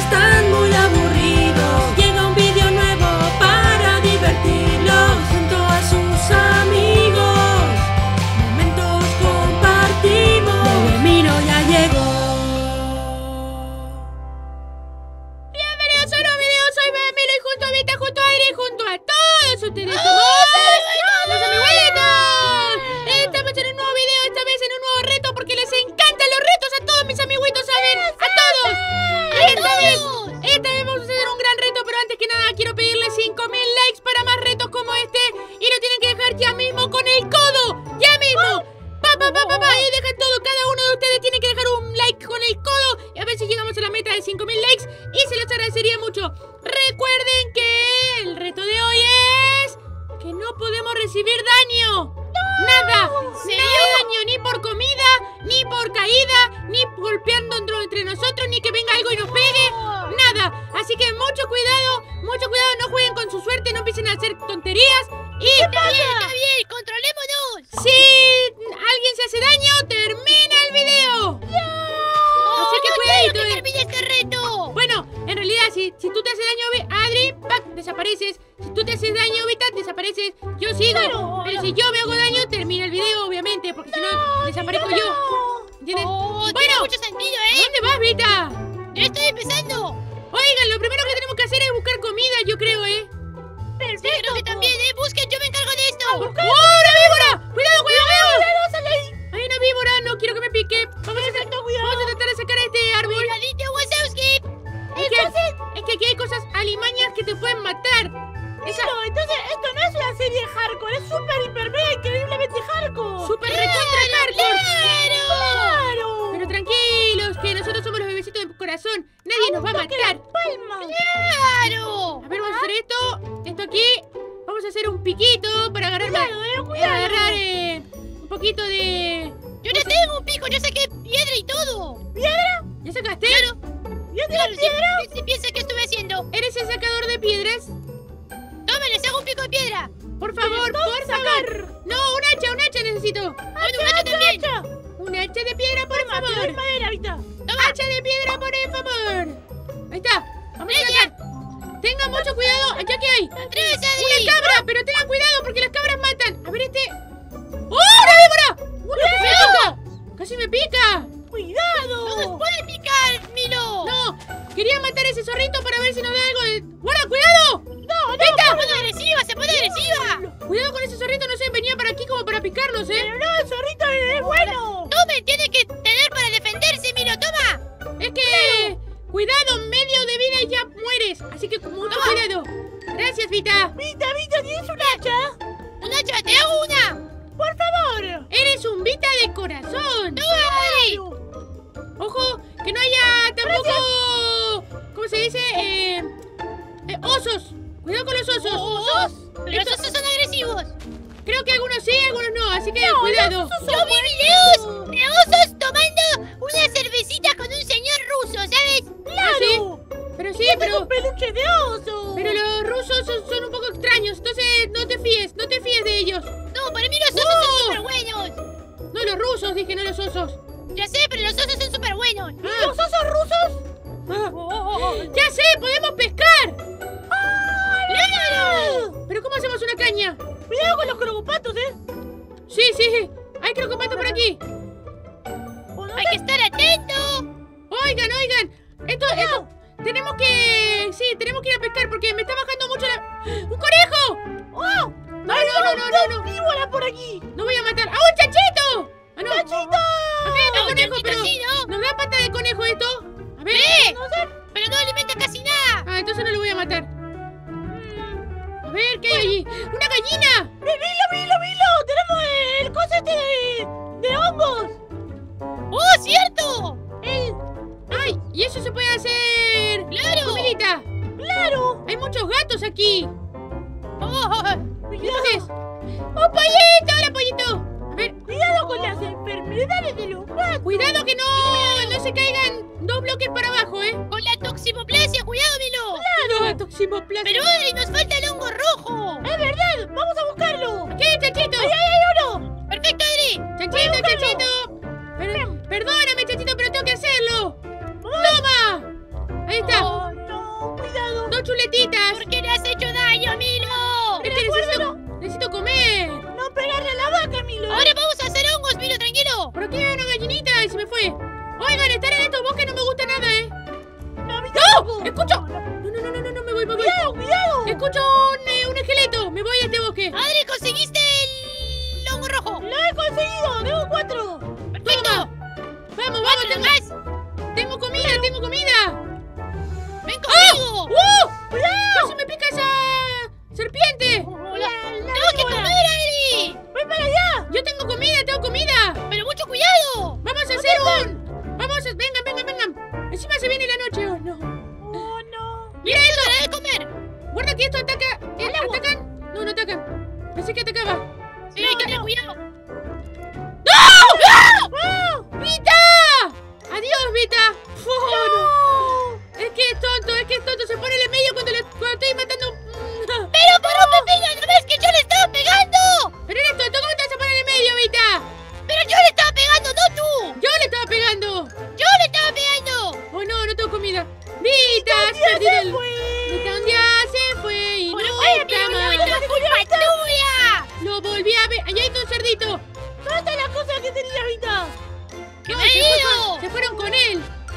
están muy aburridos, llega un vídeo nuevo para divertirlos junto a sus amigos. Momentos compartimos. Bebé Miro ya llegó. Bienvenidos a un nuevo video, soy Bebé Miro y junto a Vita, junto a Adri, junto a todos ustedes somos los amiguitos. Estamos en un nuevo video, esta vez en un nuevo reto porque les encantan los retos a todos mis amiguitos, ¿saben? ¡A todos! Esta vez vamos a hacer un gran reto, pero antes que nada quiero pedirles 5000 likes para más retos como este. Y lo tienen que dejar ya mismo con el codo, ya mismo. Y dejan todo, cada uno de ustedes tiene que dejar un like con el codo y a ver si llegamos a la meta de 5000 likes y se los agradecería mucho. Recuerden que el reto de hoy es que no podemos recibir daño. Nada de daño, ni por comida, ni por caída, ni golpeando entre nosotros, ni que venga algo y nos pegue. Nada, así que mucho cuidado, no jueguen con su suerte, no empiecen a hacer tonterías. Y Está bien, controlémonos. si alguien se hace daño, termina el video. Así que cuidadito. Que termine este reto. Bueno, en realidad, si tú te haces daño, Adri, desapareces. Si tú te haces daño, Vita, desapareces. Yo sigo. Pero si yo me hago daño, termina el video, obviamente, porque si no, desaparezco yo. ¿Entiendes? Tiene mucho sentido, ¿Dónde vas, Vita? Ya estoy empezando. Oigan, lo primero que tenemos que hacer es buscar comida, yo creo, ¿eh? Perfecto. Sí, creo que también, busquen, yo me encargo de esto. ¡Oh, una víbora! ¡Cuidado! Hay una víbora, no quiero que me pique. Vamos a tratar de sacar a este árbol. Cuidadito, Wazowski. Es que aquí hay cosas alimañas que te pueden matar. Entonces esto no es una serie hardcore, es súper, hiper, mega, increíblemente hardcore. Súper recontra hardcore. ¡Claro! Pero tranquilos, que nosotros somos los bebecitos de corazón. Nadie nos va a matar. ¡Claro! A ver, vamos a hacer esto aquí. Vamos a hacer un piquito para agarrar un poquito de... Yo ya tengo un pico, yo saqué piedra y todo. ¿Piedra? ¿Ya sacaste? Claro. ¿Piedra? ¿Piedra? ¿Qué piensa que estuve haciendo? ¿Eres el sacador de piedras? Toma, les hago un pico de piedra. Por favor, por favor. No, un hacha necesito. Bueno, un hacha también. Un hacha de piedra, por favor. Madera, Vita. Toma. Hacha de piedra, por favor. Ahí está. Vamos a sacar. Tengan mucho cuidado. ¿Aquí qué hay? Atrévese, Una Adri. cabra, pero tengan cuidado porque las cabras matan. A ver ¡Oh, una víbora! ¡Me pica! ¡Casi me pica! ¡Cuidado! No nos puede picar, Milo. No, quería matar a ese zorrito para ver si nos da algo de... ¡Guarda, cuidado! ¡Vita! Se pone agresiva. Cuidado con ese zorrito, no sé, venía para aquí como para picarnos, ¿eh? Pero no, el zorrito es bueno. Tomen, tiene que tener para defenderse, Milo, toma. Es que... Cuidado, medio de vida y ya mueres. Así que con mucho cuidado. Gracias, Vita. Vita, ¿tienes un hacha? Un hacha, te hago una. Por favor. Eres un Vita de corazón. Toma, Adri. Ojo, que no haya tampoco... ¿Cómo se dice? Osos. Cuidado con los osos. ¿Osos? Pero los osos son agresivos. Creo que algunos sí, algunos no, así que cuidado. Yo vi videos de osos tomando una cervecita con un señor ruso, ¿sabes? ¡Claro! Pero sí, Tengo un peluche de oso. pero los rusos son un poco extraños, entonces no te fíes de ellos. No, para mí los osos son súper buenos. No los rusos, dije, no los osos. Ya sé, pero los osos son súper buenos. ¿Los osos rusos? ¡Ya sé! ¡Podemos pescar! ¡Claro! ¿Pero cómo hacemos una caña? Cuidado con los crocopatos, Sí, hay crocopato por aquí. Hay que estar atento. Oigan, esto, tenemos que ir a pescar porque me está bajando mucho la... ¡Un conejo! ¡Oh! No. ¡Víbora por aquí! ¡No voy a matar! ¡Ah, un chanchito! ¡Ah, no! ¡Chanchito! Acá está el conejo, chanchito, pero... sí, ¿no? ¿Nos da pata de conejo esto? A ver. No sé. Pero no alimenta casi nada. Ah, entonces no lo voy a matar. A ver, ¿qué hay allí? ¡Una gallina! ¡Milo! ¡Tenemos el coso de hongos! ¡Oh, cierto! ¡Ay! ¿Y eso se puede hacer? ¡Claro! ¡Comidita! ¡Claro! ¡Hay muchos gatos aquí! ¡Cuidado! ¡Oh, pollito! ¡Hola, pollito! A ver, ¡Cuidado con las enfermedades de los gatos! cuidado que no se caigan 2 bloques para abajo, ¿eh? Con la toximoplasia, cuidado, Milo. ¡Claro! Toximoplasia. Pero Adri, nos falta el hongo rojo. ¡Es verdad! ¡Vamos a buscarlo! ¿Qué, chanchito? ¡Ahí hay uno! Perfecto, Adri. Chanchito. Perdóname, chanchito, pero tengo que hacerlo. ¡Toma! Ahí está. Oigan, estar en estos bosques no me gusta nada, ¿eh? No, a mí ¡No! tampoco. ¡Escucho! No, me voy. Cuidado, cuidado. Escucho un esqueleto. Me voy de este bosque. Adri, conseguiste el hongo rojo. Lo he conseguido. Tengo 4. Perfecto. Vamos, ¿Cuánto tengo, más? tengo comida. Ven conmigo. ¡Cuidado! ¡Casi me pica esa serpiente! Tengo que comer, Adri. ¡Voy para allá! Yo tengo comida. Pero mucho cuidado. Vamos a hacer vengan. Encima se viene la noche. Oh, no. ¡Oh, no! Mira esto. Para de comer. Guarda que esto ataca. ¿Atacan? No atacan. Pensé que atacaba. Sí, hay que tener cuidado. ¡No! ¡Vita! ¡Adiós, Vita! Oh, no. Es que es tonto. Se pone en el medio cuando estoy matando. Pero por un pepino, ¿no ves que yo le estaba pegando? Pero eres tonto. ¿Cómo te vas a poner en el medio, Vita? Pero yo le estaba pegando, no tú. Yo le estaba pegando. Yo le estaba pegando. Oh, no tengo comida. Vita, has perdido el... Vita, un día se fue y Bueno, no vaya, está pero no más. es culpa tuya. Lo volví a ver. Allá hay un cerdito. ¿Dónde están las cosas que tenías, Vita? ¡Que No, me he ido! se fueron con él.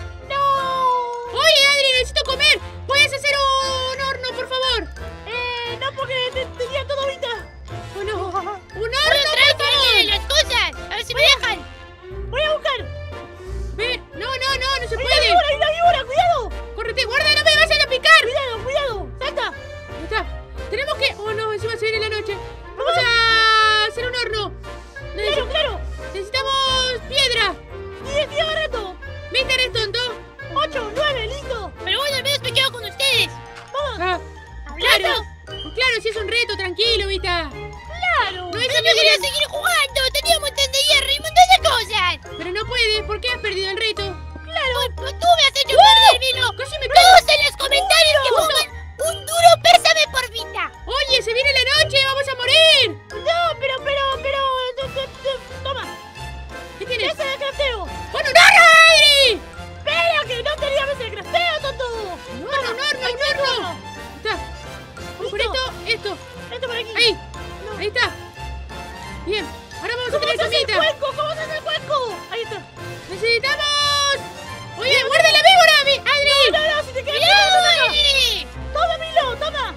¡No! Oye, Adri, necesito comer. ¿Puedes hacer un horno, por favor? No, porque tenía todo, Vita. Oh, no. Un horno, Voy a por traerle favor. las cosas. A ver si me dejan. Voy a buscar. Ven. No se ¡Hay puede. una víbora! ¡Cuidado! Córrete, guarda, no me vayas a picar. ¡Cuidado! ¡Salta! Ahí está. Tenemos que... Oh, no, encima se viene la noche. Vamos a hacer un horno. ¡Claro! Necesitamos piedra. 10 días de reto. ¿Viste, eres tonto? 8, 9, listo. Pero bueno, al menos me quedo con ustedes. Vamos. Ah, Hablando. claro, si es un reto, tranquilo, Vita. Claro. No es Pero yo quería seguir jugando. Tenía un montón de hierro y un montón de cosas. Pero no puedes, ¿por qué has perdido el reto? Pues tú me has hecho perder, Vino. Casi me cago. Todos en los comentarios que pongan un duro pésame por Vita. Oye, se viene la noche, vamos a morir. No, pero. Toma. ¿Qué tienes? Ese de crafteo. ¡Bueno, un horno, Adri! Espera, que no teníamos el crafteo, tonto. Un horno. Está. Vamos por esto. Esto por aquí. Ahí. No. Ahí está. Bien. Ahora vamos a ¿Cómo tener se hace el comida. cuenco? ¿Cómo se hace el cuenco? Ahí está. Necesitamos... Oye, guarda la víbora, Adri. No, si te quedas ¡Cuidado, pegado, Adri! Toma, Milo, toma.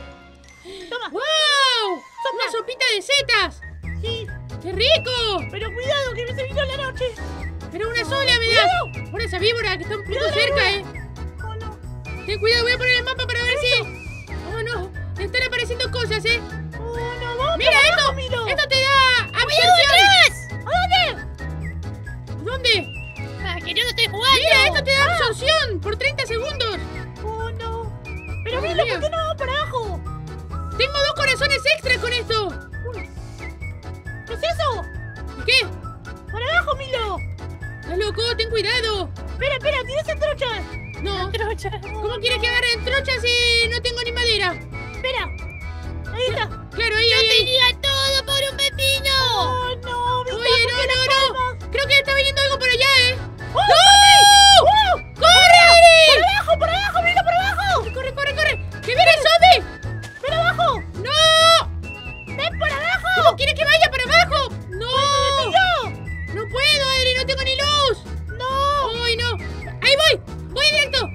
¡Wow! Una sopita de setas. Sí, ¡Qué rico! pero cuidado, que se vino la noche. Pero una sola me das. Ahora esa víbora que está un poco Cuidado, cerca, Oh, no. Ten cuidado, voy a poner el mapa para ver si... Oh, no. Le están apareciendo cosas, Oh, no, vamos Mira para esto. abajo, Milo. Esto te da ¡Cuidado absorción. atrás! ¿Dónde? Ah, que yo no estoy jugando. Mira, esto te da absorción por 30 segundos. Oh, no. Pero Dios Milo, mío. ¿por qué no vamos para abajo? Tengo 2 corazones extra con esto. ¿Qué es eso? ¿Qué? Para abajo, Milo. ¿Estás loco? Ten cuidado. Espera, ¿tienes antorchas? No. Trocha. ¿Cómo quieres que agarren trochas si no tengo ni madera? Espera. Ahí está. Claro, ahí, Yo ahí. tenía todo por un pepino. Oh, no, Vita, Oye, ¿por qué no. palmas? Creo que está viniendo algo por allá, ¡Oh, ¡No! Tommy! ¡Corre, Adri! ¡Por abajo, Milo, por abajo! ¡Corre! ¡Que viene el zombie! ¡Ven abajo! ¡No! ¡Ven para abajo! ¿Cómo quieres que vaya para abajo? ¡No! ¡Yo! ¡No puedo, Adri! ¡No tengo ni luz! ¡No! ¡Ay, no! ¡Ahí voy! ¡Voy directo!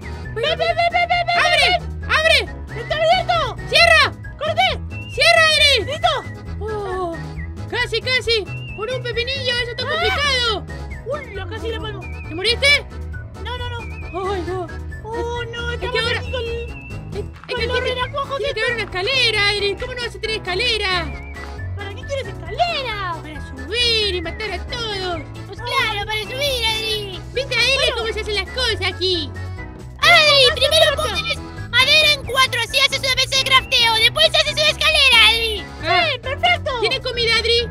¡Ven! ¡Abre! ¡Está abierto! ¡Cierra! ¡Corte! ¡Cierra, Adri! ¡Listo! Oh, casi. Por un pepinillo, eso está complicado. ¡Uy, casi la palmo! ¿Te moriste? No. ¡Ay, no! ¡Oh, no! Es que Estamos ahora- aquí con Es que los renacuajos tiene que haber una escalera, Adri. ¿Cómo no vas a tener escalera? ¿Para qué quieres escalera? Para subir y matar a todos. Pues claro, para subir, Adri. ¿Viste, Adri, cómo se hacen las cosas aquí? Adri, primero pones madera en 4, así haces una mesa de crafteo. Después haces una escalera, Adri. Ah, ¡Perfecto! ¿tienes comida, Adri?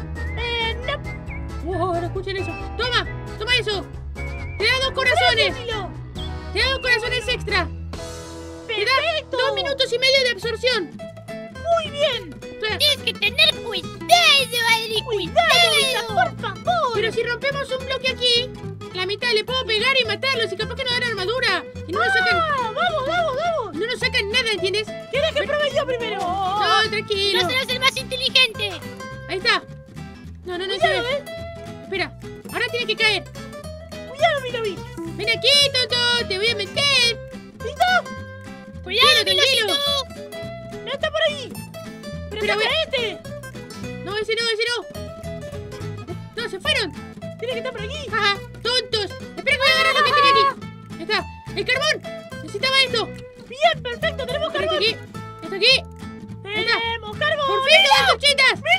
No. Oh, ahora escuchen eso. Toma eso. Te da 2 corazones. Milo. Te da 2 corazones extra. Te da ¡Perfecto! 2 minutos y medio de absorción. ¡Muy bien! Tienes que tener cuidado, Adri. ¡Cuidado, Vita, por favor! Pero si rompemos un bloque aquí, la mitad le puedo pegar y matarlos y capaz que nos dan armadura. Y no nos sacan, ¡Vamos! no nos sacan nada, ¿entiendes? ¿Quieres que pruebe yo primero? No, tranquilo. No serás el más inteligente. Ahí está. No se Cuidado, ve. Espera, ahora tiene que caer. Cuidado, Milo. aquí, tonto. Te voy a meter. ¿Listo? ¡Cuidado, Tranquilo. Mitocito! ¡No está por ahí! ¡Pero Espera, saca este! No, ese no. No, se fueron. ¡Tiene que estar por aquí! Ajá, tontos. Espera que voy a agarrar lo que tiene aquí. Ahí está. ¡El carbón! Necesitaba esto. ¡Bien, perfecto! ¡Tenemos Esto carbón! aquí. Esto aquí. ¡Tenemos carbón! ¡Por fin, las antorchitas!